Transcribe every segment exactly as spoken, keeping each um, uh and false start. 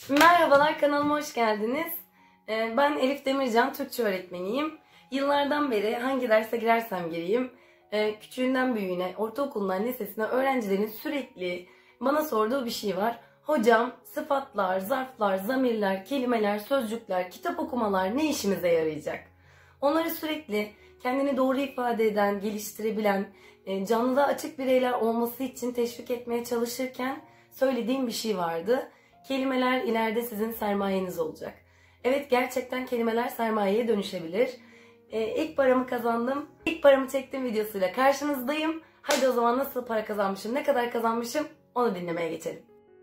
Merhabalar, kanalıma hoş geldiniz. Ben Elif Demircan, Türkçe öğretmeniyim. Yıllardan beri hangi derse girersem gireyim, küçüğünden büyüğüne, ortaokulundan lisesine öğrencilerin sürekli bana sorduğu bir şey var. Hocam, sıfatlar, zarflar, zamirler, kelimeler, sözcükler, kitap okumalar ne işimize yarayacak? Onları sürekli kendini doğru ifade eden, geliştirebilen, canlıda açık bireyler olması için teşvik etmeye çalışırken söylediğim bir şey vardı. Kelimeler ileride sizin sermayeniz olacak. Evet, gerçekten kelimeler sermayeye dönüşebilir. Ee, ilk paramı kazandım. İlk paramı çektim videosuyla karşınızdayım. Hadi o zaman nasıl para kazanmışım, ne kadar kazanmışım onu dinlemeye geçelim.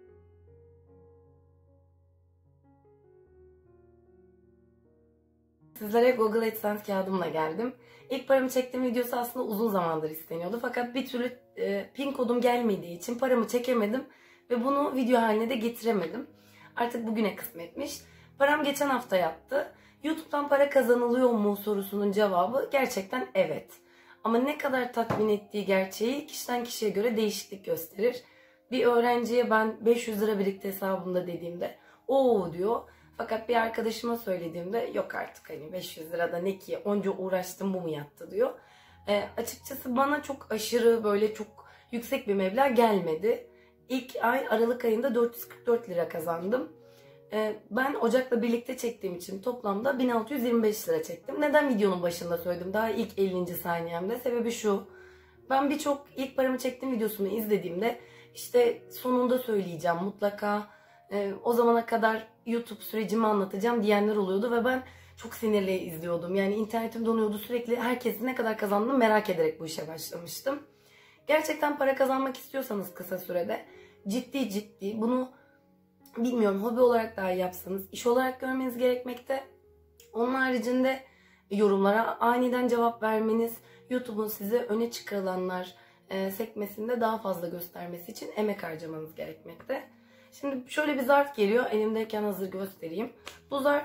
Sizlere Google AdSense kağıdımla geldim. İlk paramı çektiğim videosu aslında uzun zamandır isteniyordu. Fakat bir türlü e, pin kodum gelmediği için paramı çekemedim. Ve bunu video haline de getiremedim. Artık bugüne kısmetmiş. Param geçen hafta yattı. YouTube'dan para kazanılıyor mu sorusunun cevabı gerçekten evet. Ama ne kadar tatmin ettiği gerçeği kişiden kişiye göre değişiklik gösterir. Bir öğrenciye ben beş yüz lira birikti hesabımda dediğimde ooo diyor. Fakat bir arkadaşıma söylediğimde yok artık hani beş yüz lirada ne ki onca uğraştım bu mu yattı diyor. E, açıkçası bana çok aşırı böyle çok yüksek bir meblağ gelmedi. İlk ay Aralık ayında dört yüz kırk dört lira kazandım. Ben Ocak'la birlikte çektiğim için toplamda bin altı yüz yirmi beş lira çektim. Neden videonun başında söyledim? Daha ilk ellinci saniyemde. Sebebi şu. Ben birçok ilk paramı çektiğim videosunu izlediğimde işte sonunda söyleyeceğim mutlaka. O zamana kadar YouTube sürecimi anlatacağım diyenler oluyordu ve ben çok sinirli izliyordum. Yani internetim donuyordu, sürekli herkesin ne kadar kazandığını merak ederek bu işe başlamıştım. Gerçekten para kazanmak istiyorsanız kısa sürede ciddi ciddi bunu bilmiyorum hobi olarak dahi yapsanız iş olarak görmeniz gerekmekte. Onun haricinde yorumlara aniden cevap vermeniz, YouTube'un size öne çıkarılanlar e, sekmesinde daha fazla göstermesi için emek harcamanız gerekmekte. Şimdi şöyle bir zarf geliyor. Elimdeyken hazır göstereyim. Bu zarf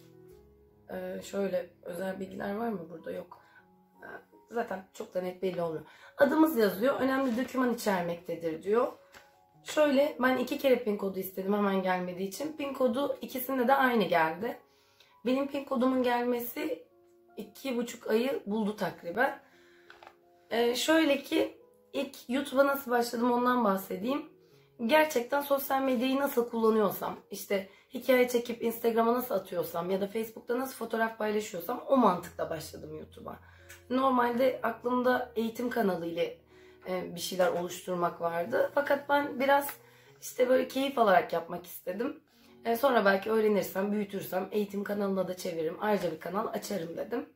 e, şöyle özel bilgiler var mı burada? Yok. E, zaten çok da net belli olmuyor. Adımız yazıyor. Önemli doküman içermektedir diyor. Şöyle ben iki kere pin kodu istedim hemen gelmediği için. Pin kodu ikisinde de aynı geldi. Benim pin kodumun gelmesi iki buçuk ayı buldu takriben. Ee, şöyle ki ilk YouTube'a nasıl başladım ondan bahsedeyim. Gerçekten sosyal medyayı nasıl kullanıyorsam, işte hikaye çekip Instagram'a nasıl atıyorsam ya da Facebook'ta nasıl fotoğraf paylaşıyorsam o mantıkla başladım YouTube'a. Normalde aklımda eğitim kanalı ile bir şeyler oluşturmak vardı. Fakat ben biraz işte böyle keyif alarak yapmak istedim. Sonra belki öğrenirsem, büyütürsem eğitim kanalına da çeviririm. Ayrıca bir kanal açarım dedim.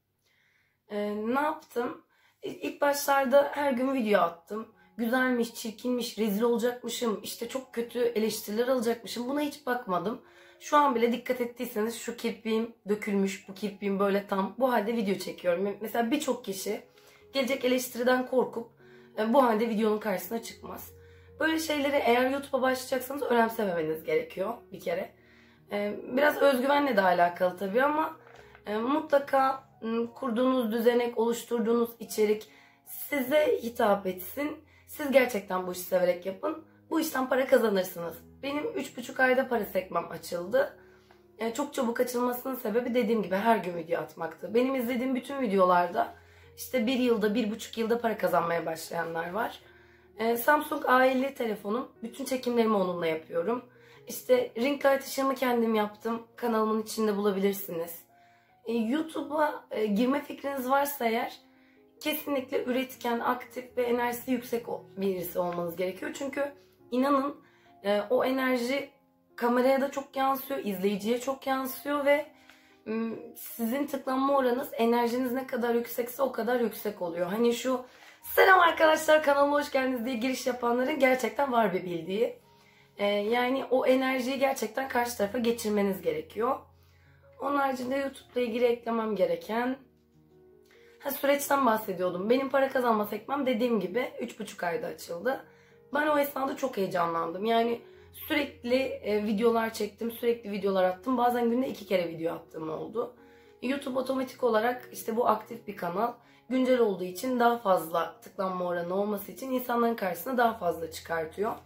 Ne yaptım? İlk başlarda her gün video attım. Güzelmiş, çirkinmiş, rezil olacakmışım, işte çok kötü eleştiriler alacakmışım. Buna hiç bakmadım. Şu an bile dikkat ettiyseniz şu kirpiğim dökülmüş, bu kirpiğim böyle tam. Bu halde video çekiyorum. Mesela birçok kişi gelecek eleştiriden korkup bu halde videonun karşısına çıkmaz. Böyle şeyleri eğer YouTube'a başlayacaksanız önemsememeniz gerekiyor bir kere. Biraz özgüvenle de alakalı tabii ama mutlaka kurduğunuz düzenek, oluşturduğunuz içerik size hitap etsin. Siz gerçekten bu işi severek yapın. Bu işten para kazanırsınız. Benim üç buçuk ayda para sekmem açıldı. Çok çabuk açılmasının sebebi dediğim gibi her gün video atmaktı. Benim izlediğim bütün videolarda İşte bir yılda, bir buçuk yılda para kazanmaya başlayanlar var. Ee, Samsung A elli telefonum. Bütün çekimlerimi onunla yapıyorum. İşte ring light ışığımı kendim yaptım. Kanalımın içinde bulabilirsiniz. Ee, YouTube'a e, girme fikriniz varsa eğer kesinlikle üretken, aktif ve enerjisi yüksek birisi olmanız gerekiyor. Çünkü inanın e, o enerji kameraya da çok yansıyor, izleyiciye çok yansıyor ve sizin tıklanma oranınız, enerjiniz ne kadar yüksekse o kadar yüksek oluyor. Hani şu selam arkadaşlar kanalıma hoş geldiniz diye giriş yapanların gerçekten var bir bildiği. Ee, yani o enerjiyi gerçekten karşı tarafa geçirmeniz gerekiyor. Onun haricinde YouTube'la ilgili eklemem gereken ha, süreçten bahsediyordum. Benim para kazanma sekmem dediğim gibi üç buçuk ayda açıldı. Ben o esnada çok heyecanlandım. Yani sürekli e, videolar çektim, sürekli videolar attım. Bazen günde iki kere video attığım oldu. YouTube otomatik olarak işte bu aktif bir kanal. Güncel olduğu için daha fazla tıklanma oranı olması için insanların karşısına daha fazla çıkartıyor.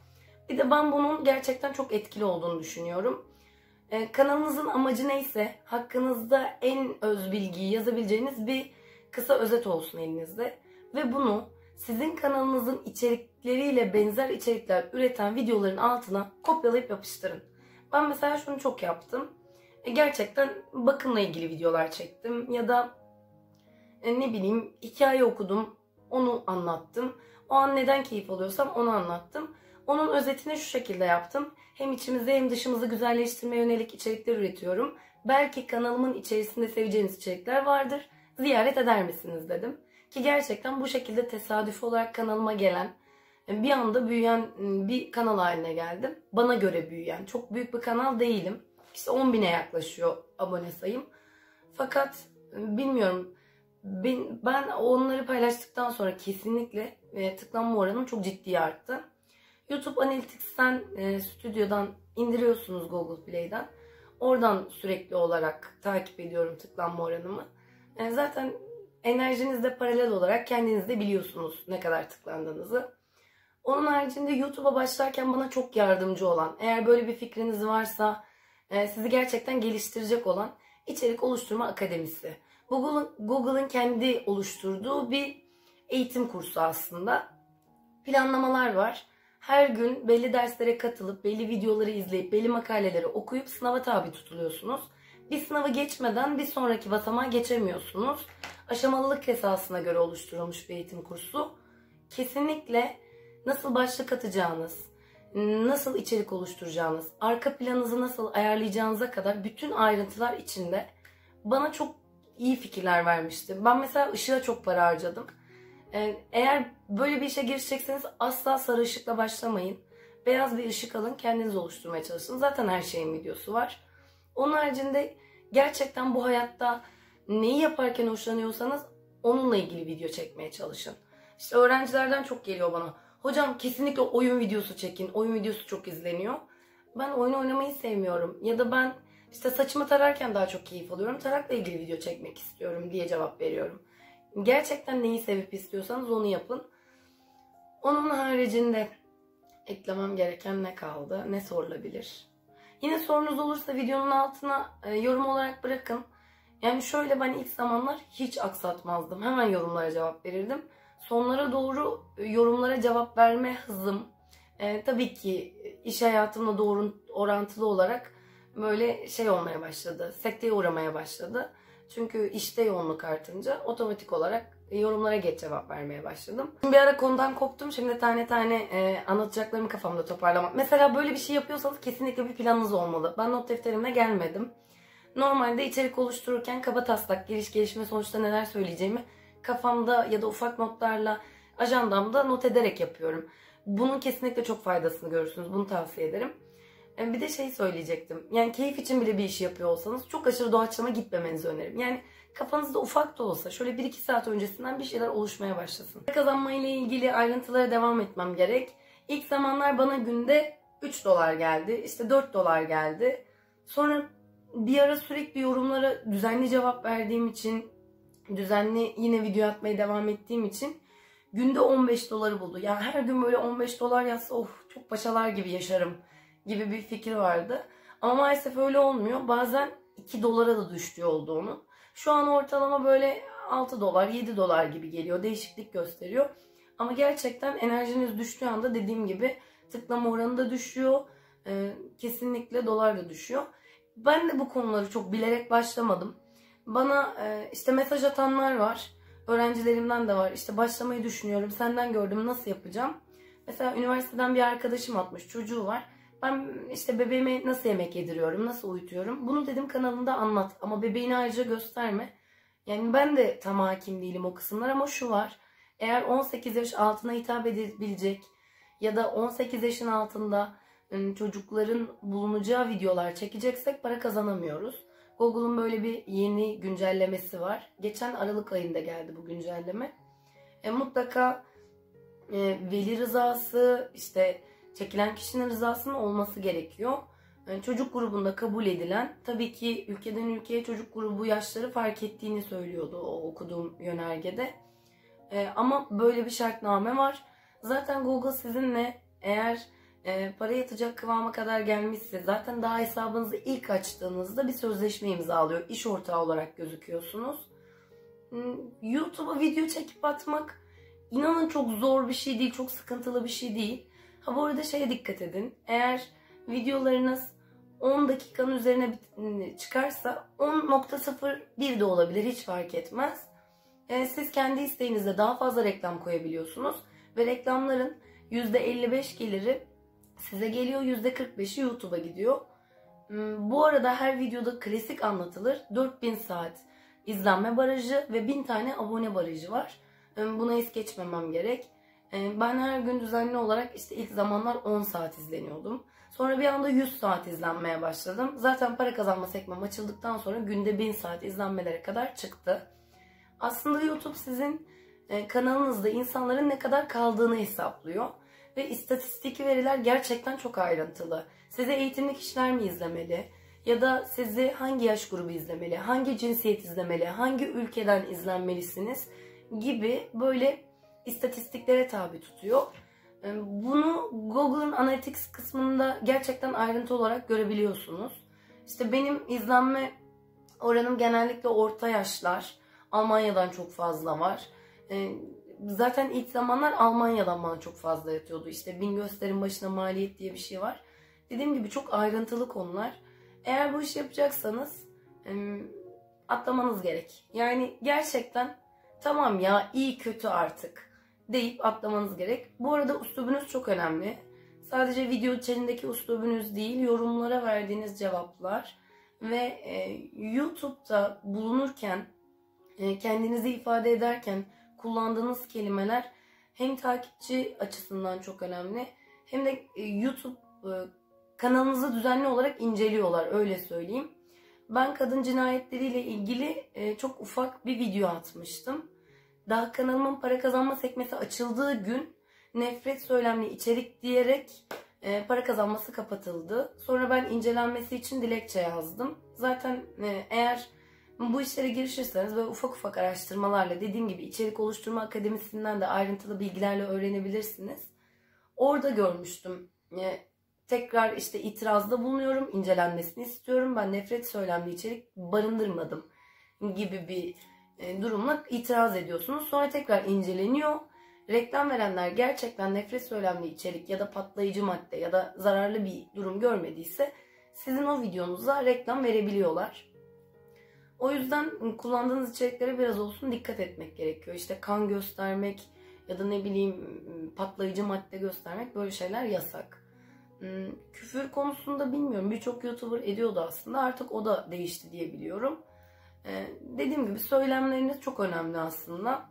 Bir de ben bunun gerçekten çok etkili olduğunu düşünüyorum. Ee, kanalınızın amacı neyse hakkınızda en öz bilgiyi yazabileceğiniz bir kısa özet olsun elinizde. Ve bunu sizin kanalınızın içerikleriyle benzer içerikler üreten videoların altına kopyalayıp yapıştırın. Ben mesela şunu çok yaptım. E, gerçekten bakımla ilgili videolar çektim ya da e, ne bileyim hikaye okudum, onu anlattım. O an neden keyif alıyorsam onu anlattım. Onun özetini şu şekilde yaptım. Hem içimizi hem dışımızı güzelleştirmeye yönelik içerikler üretiyorum. Belki kanalımın içerisinde seveceğiniz içerikler vardır. Ziyaret eder misiniz dedim. Ki gerçekten bu şekilde tesadüfi olarak kanalıma gelen, bir anda büyüyen bir kanal haline geldim. Bana göre büyüyen. Çok büyük bir kanal değilim. İşte on bine yaklaşıyor abone sayım. Fakat bilmiyorum, ben, ben onları paylaştıktan sonra kesinlikle e, tıklanma oranım çok ciddi arttı. YouTube Analytics'ten, e, stüdyodan indiriyorsunuz Google Play'den. Oradan sürekli olarak takip ediyorum tıklanma oranımı. E, zaten enerjinizde paralel olarak kendiniz de biliyorsunuz ne kadar tıklandığınızı. Onun haricinde YouTube'a başlarken bana çok yardımcı olan, eğer böyle bir fikriniz varsa e, sizi gerçekten geliştirecek olan İçerik Oluşturma Akademisi. Google'ın Google'ın kendi oluşturduğu bir eğitim kursu aslında. Planlamalar var. Her gün belli derslere katılıp, belli videoları izleyip, belli makaleleri okuyup sınava tabi tutuluyorsunuz. Bir sınavı geçmeden bir sonraki basamağa geçemiyorsunuz. Aşamalılık esasına göre oluşturulmuş bir eğitim kursu. Kesinlikle nasıl başlık atacağınız, nasıl içerik oluşturacağınız, arka planınızı nasıl ayarlayacağınıza kadar bütün ayrıntılar içinde bana çok iyi fikirler vermişti. Ben mesela ışığa çok para harcadım. Eğer böyle bir işe girişecekseniz asla sarı ışıkla başlamayın. Beyaz bir ışık alın, kendiniz oluşturmaya çalışın. Zaten her şeyin videosu var. Onun haricinde gerçekten bu hayatta neyi yaparken hoşlanıyorsanız onunla ilgili video çekmeye çalışın. İşte öğrencilerden çok geliyor bana. Hocam kesinlikle oyun videosu çekin. Oyun videosu çok izleniyor. Ben oyun oynamayı sevmiyorum. Ya da ben işte saçımı tararken daha çok keyif alıyorum. Tarakla ilgili video çekmek istiyorum diye cevap veriyorum. Gerçekten neyi sevip istiyorsanız onu yapın. Onun haricinde eklemem gereken ne kaldı? Ne sorulabilir? Yine sorunuz olursa videonun altına e, yorum olarak bırakın. Yani şöyle, ben ilk zamanlar hiç aksatmazdım. Hemen yorumlara cevap verirdim. Sonlara doğru yorumlara cevap verme hızım e, tabii ki iş hayatımla doğru orantılı olarak böyle şey olmaya başladı. Sekteye uğramaya başladı. Çünkü işte yoğunluk artınca otomatik olarak yorumlara geç cevap vermeye başladım. Bir ara konudan koptum. Şimdi tane tane e, anlatacaklarımı kafamda toparlamak. Mesela böyle bir şey yapıyorsanız kesinlikle bir planınız olmalı. Ben not defterimle gelmedim. Normalde içerik oluştururken kaba taslak, giriş gelişme sonuçta neler söyleyeceğimi kafamda ya da ufak notlarla ajandamda not ederek yapıyorum. Bunun kesinlikle çok faydasını görürsünüz. Bunu tavsiye ederim. Bir de şey söyleyecektim. Yani keyif için bile bir işi yapıyor olsanız çok aşırı doğaçlama gitmemenizi öneririm. Yani kafanızda ufak da olsa şöyle bir iki saat öncesinden bir şeyler oluşmaya başlasın. Kazanma ile ilgili ayrıntılara devam etmem gerek. İlk zamanlar bana günde üç dolar geldi. İşte dört dolar geldi. Sonra bir ara sürekli yorumlara düzenli cevap verdiğim için, düzenli yine video atmaya devam ettiğim için günde on beş doları buldu. Yani her gün böyle on beş dolar yazsa oh çok paşalar gibi yaşarım gibi bir fikir vardı. Ama maalesef öyle olmuyor. Bazen iki dolara da düştüğü oldu onun. Şu an ortalama böyle altı dolar, yedi dolar gibi geliyor. Değişiklik gösteriyor. Ama gerçekten enerjiniz düştüğü anda dediğim gibi tıklama oranı da düşüyor. Ee, kesinlikle dolar da düşüyor. Ben de bu konuları çok bilerek başlamadım. Bana e, işte mesaj atanlar var. Öğrencilerimden de var. İşte başlamayı düşünüyorum. Senden gördüm, nasıl yapacağım? Mesela üniversiteden bir arkadaşım atmış. Çocuğu var. Ben işte bebeğime nasıl yemek yediriyorum, nasıl uyutuyorum? Bunu dedim kanalında anlat. Ama bebeğini ayrıca gösterme. Yani ben de tam hakim değilim o kısımlar ama şu var. Eğer on sekiz yaş altına hitap edebilecek ya da on sekiz yaşın altında çocukların bulunacağı videolar çekeceksek para kazanamıyoruz. Google'un böyle bir yeni güncellemesi var. Geçen Aralık ayında geldi bu güncelleme. E, mutlaka e, veli rızası, işte çekilen kişinin rızasının olması gerekiyor. Yani çocuk grubunda kabul edilen, tabii ki ülkeden ülkeye çocuk grubu yaşları fark ettiğini söylüyordu o okuduğum yönergede. E, ama böyle bir şartname var. Zaten Google sizinle eğer e, para yatacak kıvama kadar gelmişse, zaten daha hesabınızı ilk açtığınızda bir sözleşme imzalıyor. İş ortağı olarak gözüküyorsunuz. YouTube'a video çekip atmak, inanın çok zor bir şey değil, çok sıkıntılı bir şey değil. Ha bu arada şeye dikkat edin. Eğer videolarınız on dakikanın üzerine çıkarsa on nokta sıfır bir de olabilir, hiç fark etmez. Siz kendi isteğinizle daha fazla reklam koyabiliyorsunuz ve reklamların yüzde elli beş geliri size geliyor, yüzde kırk beşi YouTube'a gidiyor. Bu arada her videoda klasik anlatılır. dört bin saat izlenme barajı ve bin tane abone barajı var. Buna es geçmemem gerek. Ben her gün düzenli olarak işte ilk zamanlar on saat izleniyordum. Sonra bir anda yüz saat izlenmeye başladım. Zaten para kazanma sekmem açıldıktan sonra günde bin saat izlenmelere kadar çıktı. Aslında YouTube sizin kanalınızda insanların ne kadar kaldığını hesaplıyor. Ve istatistik veriler gerçekten çok ayrıntılı. Size eğitimli kişiler mi izlemeli? Ya da sizi hangi yaş grubu izlemeli? Hangi cinsiyet izlemeli? Hangi ülkeden izlenmelisiniz? Gibi böyle istatistiklere tabi tutuyor. Bunu Google'ın Analytics kısmında gerçekten ayrıntı olarak görebiliyorsunuz. İşte benim izlenme oranım genellikle orta yaşlar. Almanya'dan çok fazla var. Zaten ilk zamanlar Almanya'dan bana çok fazla yatıyordu. İşte bin gösterim başına maliyet diye bir şey var. Dediğim gibi çok ayrıntılı konular. Eğer bu işi yapacaksanız atlamanız gerek. Yani gerçekten tamam ya iyi kötü artık deyip atlamanız gerek. Bu arada üslubunuz çok önemli. Sadece video içerisindeki üslubunuz değil, yorumlara verdiğiniz cevaplar ve YouTube'da bulunurken, kendinizi ifade ederken kullandığınız kelimeler hem takipçi açısından çok önemli hem de YouTube kanalınızı düzenli olarak inceliyorlar, öyle söyleyeyim. Ben kadın cinayetleriyle ilgili çok ufak bir video atmıştım. Daha kanalımın para kazanma sekmesi açıldığı gün nefret söylemli içerik diyerek para kazanması kapatıldı. Sonra ben incelenmesi için dilekçe yazdım. Zaten eğer bu işlere girişirseniz böyle ufak ufak araştırmalarla, dediğim gibi içerik oluşturma akademisinden de ayrıntılı bilgilerle öğrenebilirsiniz. Orada görmüştüm. Tekrar işte itirazda bulunuyorum, incelenmesini istiyorum. Ben nefret söylemli içerik barındırmadım gibi bir durumla itiraz ediyorsunuz. Sonra tekrar inceleniyor. Reklam verenler gerçekten nefret söylemli içerik ya da patlayıcı madde ya da zararlı bir durum görmediyse sizin o videonuza reklam verebiliyorlar. O yüzden kullandığınız içeriklere biraz olsun dikkat etmek gerekiyor. İşte kan göstermek ya da ne bileyim patlayıcı madde göstermek, böyle şeyler yasak. Küfür konusunda bilmiyorum, birçok YouTuber ediyordu aslında, artık o da değişti diye biliyorum. Ee, dediğim gibi söylemleriniz çok önemli aslında.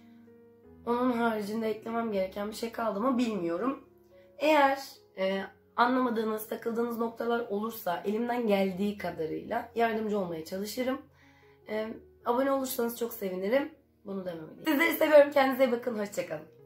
Onun haricinde eklemem gereken bir şey kaldı mı bilmiyorum. Eğer e, anlamadığınız, takıldığınız noktalar olursa elimden geldiği kadarıyla yardımcı olmaya çalışırım. E, abone olursanız çok sevinirim. Bunu dememeliyim. Sizleri seviyorum. Kendinize iyi bakın. Hoşçakalın.